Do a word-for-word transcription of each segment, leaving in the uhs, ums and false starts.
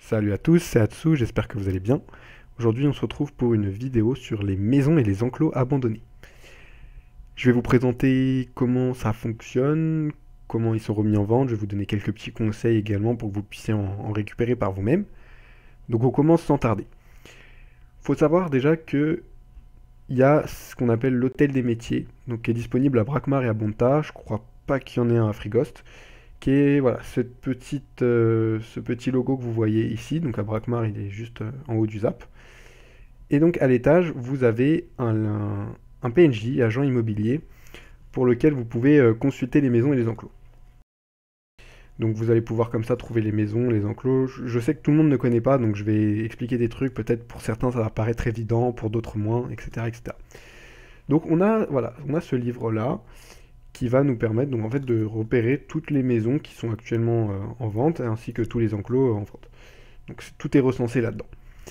Salut à tous, c'est Atsu, j'espère que vous allez bien. Aujourd'hui on se retrouve pour une vidéo sur les maisons et les enclos abandonnés. Je vais vous présenter comment ça fonctionne, comment ils sont remis en vente, je vais vous donner quelques petits conseils également pour que vous puissiez en, en récupérer par vous-même. Donc on commence sans tarder. Faut savoir déjà que il y a ce qu'on appelle l'hôtel des métiers, donc qui est disponible à Brakmar et à Bonta, je crois pas qu'il y en ait un à Frigost, qui est voilà, cette petite, euh, ce petit logo que vous voyez ici, donc à Brakmar il est juste euh, en haut du zap. Et donc à l'étage, vous avez un, un, un P N J, agent immobilier, pour lequel vous pouvez euh, consulter les maisons et les enclos. Donc vous allez pouvoir comme ça trouver les maisons, les enclos. Je, je sais que tout le monde ne connaît pas, donc je vais expliquer des trucs, peut-être pour certains ça va paraître évident, pour d'autres moins, et cetera, et cetera. Donc on a, voilà, on a ce livre-là qui va nous permettre donc en fait de repérer toutes les maisons qui sont actuellement euh, en vente, ainsi que tous les enclos euh, en vente. Donc tout est recensé là-dedans.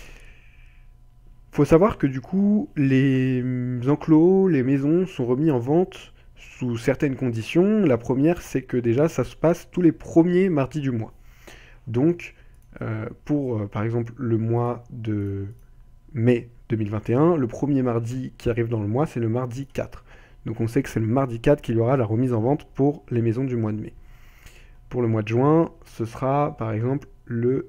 Faut savoir que du coup, les enclos, les maisons sont remis en vente sous certaines conditions. La première, c'est que déjà, ça se passe tous les premiers mardis du mois. Donc, euh, pour euh, par exemple le mois de mai deux mille vingt et un, le premier mardi qui arrive dans le mois, c'est le mardi quatre. Donc on sait que c'est le mardi quatre qu'il y aura la remise en vente pour les maisons du mois de mai. Pour le mois de juin, ce sera par exemple le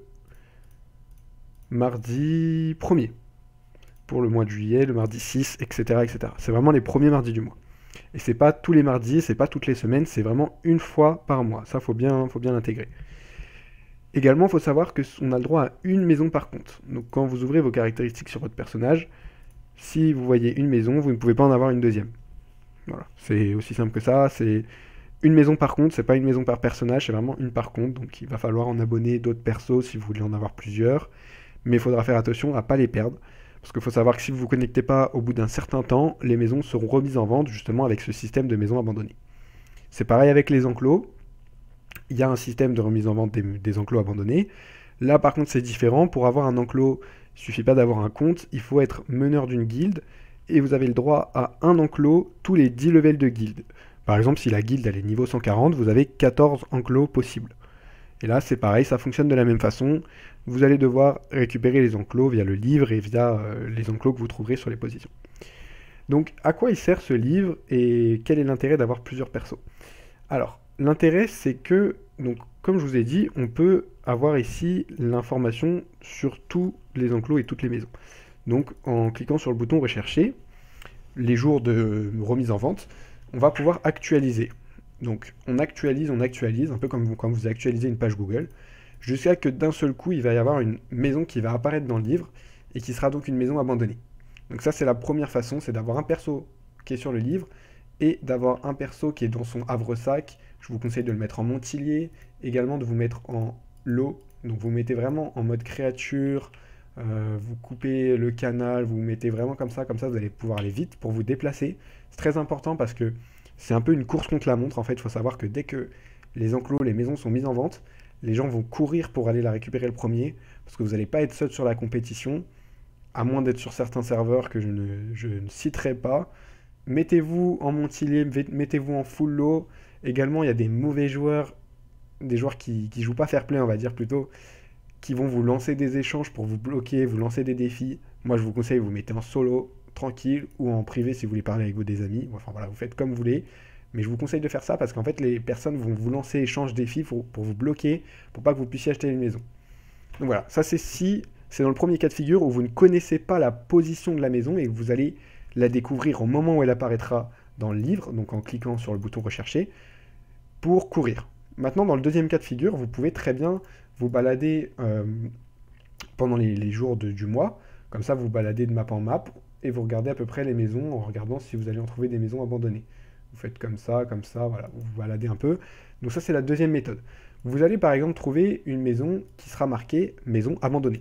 mardi premier. Pour le mois de juillet, le mardi six, et cetera, et cetera. C'est vraiment les premiers mardis du mois. Et c'est pas tous les mardis, c'est pas toutes les semaines, c'est vraiment une fois par mois. Ça, faut bien, faut bien l'intégrer. Également, il faut savoir qu'on a le droit à une maison par compte. Donc quand vous ouvrez vos caractéristiques sur votre personnage, si vous voyez une maison, vous ne pouvez pas en avoir une deuxième. Voilà, c'est aussi simple que ça. C'est une maison par compte, c'est pas une maison par personnage, c'est vraiment une par compte. Donc il va falloir en abonner d'autres persos si vous voulez en avoir plusieurs. Mais il faudra faire attention à ne pas les perdre. Parce qu'il faut savoir que si vous ne vous connectez pas au bout d'un certain temps, les maisons seront remises en vente justement avec ce système de maisons abandonnées. C'est pareil avec les enclos. Il y a un système de remise en vente des, des enclos abandonnés. Là par contre c'est différent. Pour avoir un enclos, il ne suffit pas d'avoir un compte, il faut être meneur d'une guilde. Et vous avez le droit à un enclos tous les dix levels de guilde. Par exemple, si la guilde elle est niveau cent quarante, vous avez quatorze enclos possibles. Et là, c'est pareil, ça fonctionne de la même façon. Vous allez devoir récupérer les enclos via le livre et via euh, les enclos que vous trouverez sur les positions. Donc, à quoi il sert ce livre et quel est l'intérêt d'avoir plusieurs persos? Alors, l'intérêt, c'est que, donc, comme je vous ai dit, on peut avoir ici l'information sur tous les enclos et toutes les maisons. Donc, en cliquant sur le bouton rechercher, les jours de remise en vente, on va pouvoir actualiser. Donc on actualise, on actualise, un peu comme vous, quand vous actualisez une page Google, jusqu'à que d'un seul coup, il va y avoir une maison qui va apparaître dans le livre, et qui sera donc une maison abandonnée. Donc ça, c'est la première façon, c'est d'avoir un perso qui est sur le livre, et d'avoir un perso qui est dans son havre-sac. Je vous conseille de le mettre en Montilier, également de vous mettre en lot, donc vous mettez vraiment en mode créature, euh, vous coupez le canal, vous mettez vraiment comme ça, comme ça vous allez pouvoir aller vite pour vous déplacer. C'est très important parce que c'est un peu une course contre la montre en fait. Il faut savoir que dès que les enclos, les maisons sont mises en vente, les gens vont courir pour aller la récupérer le premier parce que vous n'allez pas être seul sur la compétition, à moins d'être sur certains serveurs que je ne, je ne citerai pas. Mettez-vous en Montilier, mettez-vous en full lot. Également, il y a des mauvais joueurs, des joueurs qui, qui jouent pas fair play, on va dire plutôt, qui vont vous lancer des échanges pour vous bloquer, vous lancer des défis. Moi, je vous conseille, vous mettez en solo, tranquille, ou en privé si vous voulez parler avec vos des amis. Enfin voilà, vous faites comme vous voulez. Mais je vous conseille de faire ça parce qu'en fait, les personnes vont vous lancer échange défis pour, pour vous bloquer, pour pas que vous puissiez acheter une maison. Donc voilà, ça c'est si c'est dans le premier cas de figure où vous ne connaissez pas la position de la maison et que vous allez la découvrir au moment où elle apparaîtra dans le livre, donc en cliquant sur le bouton rechercher, pour courir. Maintenant, dans le deuxième cas de figure, vous pouvez très bien vous balader euh, pendant les, les jours de, du mois. Comme ça, vous baladez de map en map et vous regardez à peu près les maisons en regardant si vous allez en trouver des maisons abandonnées. Vous faites comme ça, comme ça, voilà, vous vous baladez un peu. Donc ça, c'est la deuxième méthode. Vous allez par exemple trouver une maison qui sera marquée maison abandonnée.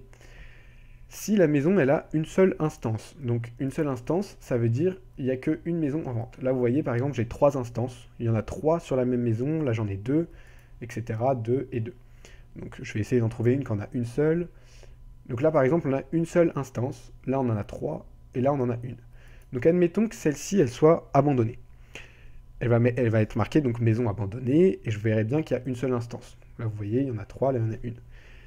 Si la maison, elle a une seule instance, donc une seule instance, ça veut dire il n'y a qu'une maison en vente. Là, vous voyez, par exemple, j'ai trois instances. Il y en a trois sur la même maison. Là, j'en ai deux, et cetera. Deux et deux. Donc, je vais essayer d'en trouver une quand on a une seule. Donc là, par exemple, on a une seule instance. Là, on en a trois, et là, on en a une. Donc, admettons que celle-ci, elle soit abandonnée. Elle va, elle va être marquée, donc, maison abandonnée, et je verrai bien qu'il y a une seule instance. Là, vous voyez, il y en a trois, là, il y en a une.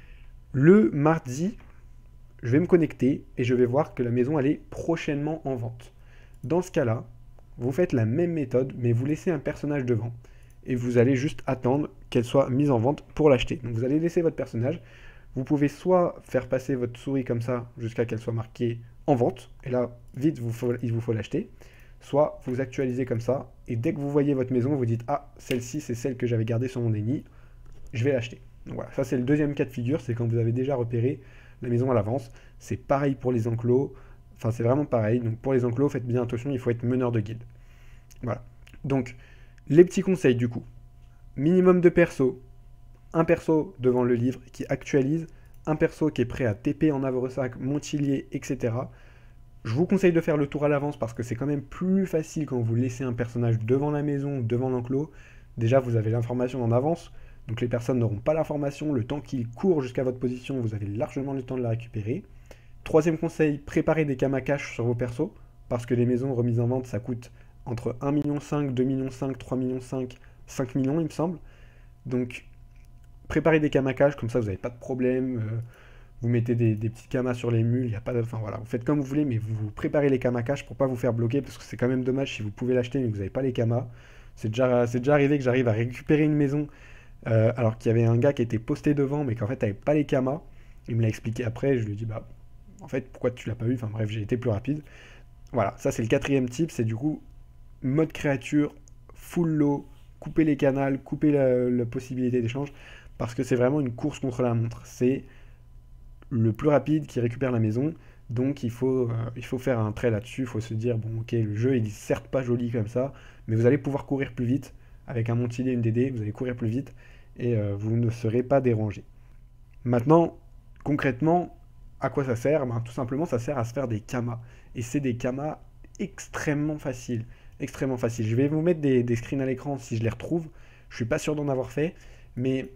Le mardi, je vais me connecter et je vais voir que la maison elle est prochainement en vente. Dans ce cas-là, vous faites la même méthode, mais vous laissez un personnage devant. Et vous allez juste attendre qu'elle soit mise en vente pour l'acheter. Donc vous allez laisser votre personnage. Vous pouvez soit faire passer votre souris comme ça jusqu'à qu'elle soit marquée en vente, et là, vite, vous faut- il vous faut l'acheter. Soit vous actualisez comme ça, et dès que vous voyez votre maison, vous dites ah, celle-ci, c'est celle que j'avais gardée sur mon déni, je vais l'acheter. Donc voilà, ça c'est le deuxième cas de figure, c'est quand vous avez déjà repéré la maison à l'avance. C'est pareil pour les enclos, enfin c'est vraiment pareil. Donc pour les enclos, faites bien attention, il faut être meneur de guilde. Voilà. Donc, les petits conseils du coup. Minimum de perso, un perso devant le livre qui actualise, un perso qui est prêt à T P en Havresac, Montillier, et cetera. Je vous conseille de faire le tour à l'avance parce que c'est quand même plus facile quand vous laissez un personnage devant la maison, devant l'enclos. Déjà, vous avez l'information en avance, donc les personnes n'auront pas l'information. Le temps qu'il court jusqu'à votre position, vous avez largement le temps de la récupérer. Troisième conseil, préparez des camas cash sur vos persos, parce que les maisons remises en vente, ça coûte entre un virgule cinq million, deux virgule cinq millions, trois virgule cinq millions, cinq millions, il me semble. Donc, préparez des camas cash, comme ça vous n'avez pas de problème. euh, vous mettez des, des petites camas sur les mules, il y a pas de... Enfin voilà, vous faites comme vous voulez, mais vous, vous préparez les camas cash pour pas vous faire bloquer, parce que c'est quand même dommage si vous pouvez l'acheter mais que vous n'avez pas les camas. C'est déjà, c'est déjà arrivé que j'arrive à récupérer une maison euh, alors qu'il y avait un gars qui était posté devant, mais qu'en fait n'avait pas les camas. Il me l'a expliqué après, je lui ai dit bah en fait pourquoi tu l'as pas eu, enfin bref j'ai été plus rapide. Voilà, ça c'est le quatrième type, c'est du coup mode créature, full low, couper les canals, couper la, la possibilité d'échange, parce que c'est vraiment une course contre la montre. C'est le plus rapide qui récupère la maison. Donc il faut, euh, il faut faire un trait là-dessus. Il faut se dire, bon ok, le jeu il est certes pas joli comme ça, mais vous allez pouvoir courir plus vite. Avec un Montilé et une D D, vous allez courir plus vite et euh, vous ne serez pas dérangé. Maintenant, concrètement, à quoi ça sert? Ben, tout simplement, ça sert à se faire des kamas. Et c'est des kamas extrêmement faciles. Extrêmement faciles. Je vais vous mettre des, des screens à l'écran si je les retrouve. Je suis pas sûr d'en avoir fait, mais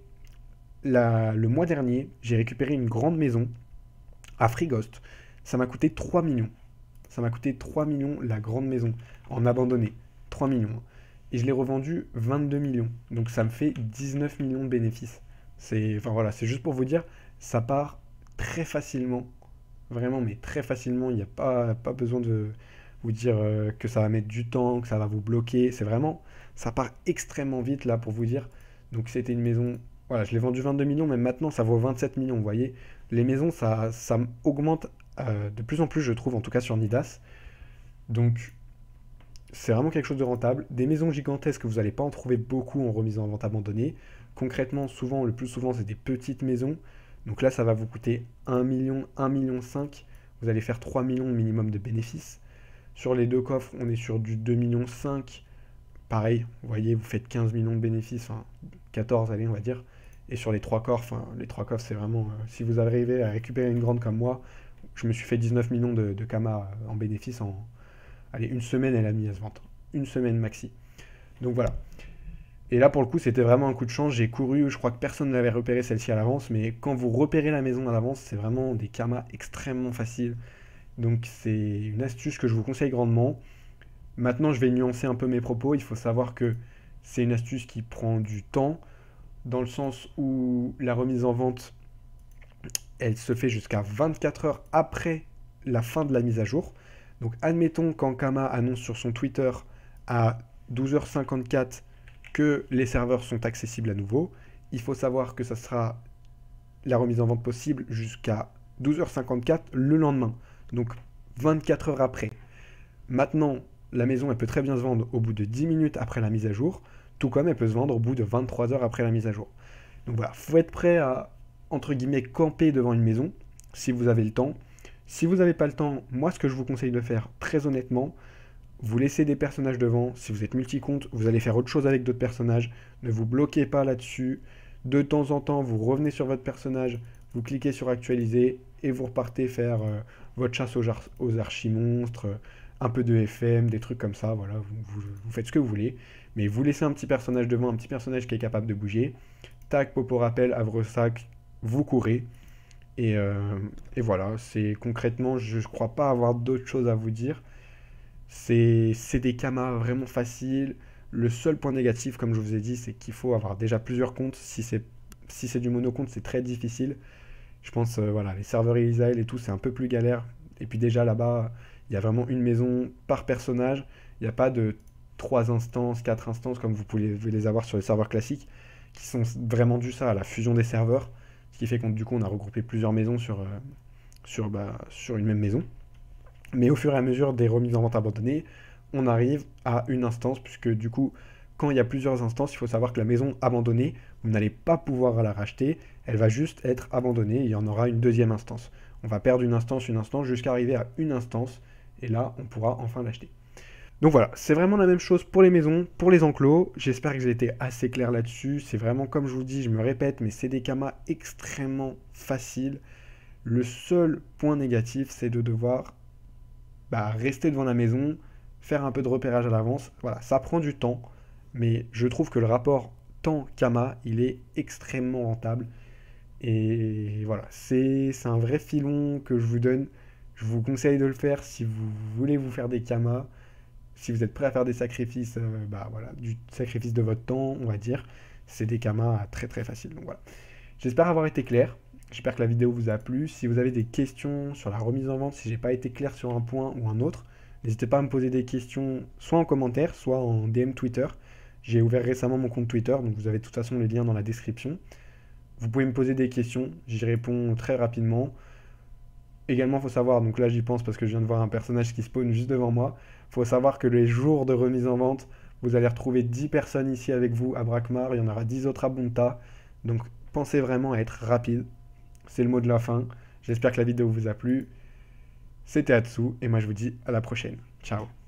la- le mois dernier, j'ai récupéré une grande maison à Frigost. Ça m'a coûté trois millions. Ça m'a coûté trois millions la grande maison en abandonné. trois millions. Et je l'ai revendue vingt-deux millions. Donc ça me fait dix-neuf millions de bénéfices. C'est enfin voilà, c'est juste pour vous dire, ça part très facilement. Vraiment, mais très facilement. Il n'y a pas, pas besoin de vous dire euh, que ça va mettre du temps, que ça va vous bloquer. C'est vraiment, ça part extrêmement vite là pour vous dire. Donc c'était une maison, voilà, je l'ai vendue vingt-deux millions, mais maintenant ça vaut vingt-sept millions. Vous voyez, les maisons, ça, ça augmente euh, de plus en plus, je trouve, en tout cas sur Nidas. Donc c'est vraiment quelque chose de rentable. Des maisons gigantesques, vous n'allez pas en trouver beaucoup en remise en vente abandonnée. Concrètement, souvent, le plus souvent, c'est des petites maisons. Donc là, ça va vous coûter un million, un million cinq. Vous allez faire trois millions minimum de bénéfices. Sur les deux coffres, on est sur du deux millions cinq. Pareil, vous voyez, vous faites quinze millions de bénéfices, enfin quatorze, allez, on va dire. Et sur les trois coffres, enfin, les trois coffres, c'est vraiment... euh, si vous arrivez à récupérer une grande comme moi, je me suis fait dix-neuf millions de, de Kama en bénéfices en... Allez, une semaine, elle a mis à se vendre. Une semaine maxi. Donc voilà. Et là, pour le coup, c'était vraiment un coup de chance. J'ai couru, je crois que personne n'avait repéré celle-ci à l'avance, mais quand vous repérez la maison à l'avance, c'est vraiment des kamas extrêmement faciles. Donc c'est une astuce que je vous conseille grandement. Maintenant, je vais nuancer un peu mes propos. Il faut savoir que c'est une astuce qui prend du temps, dans le sens où la remise en vente, elle se fait jusqu'à vingt-quatre heures après la fin de la mise à jour. Donc admettons quand Kama annonce sur son Twitter à douze heures cinquante-quatre que les serveurs sont accessibles à nouveau, il faut savoir que ça sera la remise en vente possible jusqu'à douze heures cinquante-quatre le lendemain. Donc vingt-quatre heures après. Maintenant, la maison, elle peut très bien se vendre au bout de dix minutes après la mise à jour, tout comme elle peut se vendre au bout de vingt-trois heures après la mise à jour. Donc voilà, faut être prêt à, entre guillemets, camper devant une maison, si vous avez le temps. Si vous n'avez pas le temps, moi, ce que je vous conseille de faire, très honnêtement, vous laissez des personnages devant. Si vous êtes multi-compte, vous allez faire autre chose avec d'autres personnages. Ne vous bloquez pas là-dessus. De temps en temps, vous revenez sur votre personnage, vous cliquez sur actualiser et vous repartez faire euh, votre chasse aux, ar- aux archimonstres, euh, un peu de F M, des trucs comme ça. Voilà, vous, vous- vous faites ce que vous voulez. Mais vous laissez un petit personnage devant, un petit personnage qui est capable de bouger. Tac, Popo rappel, Havresac, vous courez. Et, euh, et voilà, c'est concrètement, je ne crois pas avoir d'autres choses à vous dire. C'est c'est des kamas vraiment faciles. Le seul point négatif, comme je vous ai dit, c'est qu'il faut avoir déjà plusieurs comptes. Si c'est si c'est du monocompte, c'est très difficile. Je pense, euh, voilà, les serveurs Elisael et tout, c'est un peu plus galère. Et puis déjà là-bas, il y a vraiment une maison par personnage. Il n'y a pas de trois instances, quatre instances comme vous pouvez les avoir sur les serveurs classiques, qui sont vraiment dus ça à la fusion des serveurs. Ce qui fait qu'on du coup on a regroupé plusieurs maisons sur, euh, sur, bah, sur une même maison. Mais au fur et à mesure des remises en vente abandonnées, on arrive à une instance, puisque du coup, quand il y a plusieurs instances, il faut savoir que la maison abandonnée, vous n'allez pas pouvoir la racheter, elle va juste être abandonnée et il y en aura une deuxième instance. On va perdre une instance, une instance, jusqu'à arriver à une instance, et là, on pourra enfin l'acheter. Donc voilà, c'est vraiment la même chose pour les maisons, pour les enclos. J'espère que j'ai été assez clair là-dessus. C'est vraiment, comme je vous dis, je me répète, mais c'est des kamas extrêmement faciles. Le seul point négatif, c'est de devoir bah, rester devant la maison, faire un peu de repérage à l'avance. Voilà, ça prend du temps, mais je trouve que le rapport temps-kama, il est extrêmement rentable. Et voilà, c'est c'est un vrai filon que je vous donne. Je vous conseille de le faire si vous voulez vous faire des kamas, si vous êtes prêt à faire des sacrifices, euh, bah voilà, du sacrifice de votre temps, on va dire. C'est des kamas très très faciles. Donc voilà. J'espère avoir été clair. J'espère que la vidéo vous a plu. Si vous avez des questions sur la remise en vente, si j'ai pas été clair sur un point ou un autre, n'hésitez pas à me poser des questions soit en commentaire, soit en D M Twitter. J'ai ouvert récemment mon compte Twitter, donc vous avez de toute façon les liens dans la description. Vous pouvez me poser des questions, j'y réponds très rapidement. Également, il faut savoir, donc là j'y pense parce que je viens de voir un personnage qui spawn juste devant moi. Il faut savoir que les jours de remise en vente, vous allez retrouver dix personnes ici avec vous à Brakmar, il y en aura dix autres à Bonta. Donc pensez vraiment à être rapide. C'est le mot de la fin. J'espère que la vidéo vous a plu. C'était Atsu et moi je vous dis à la prochaine. Ciao.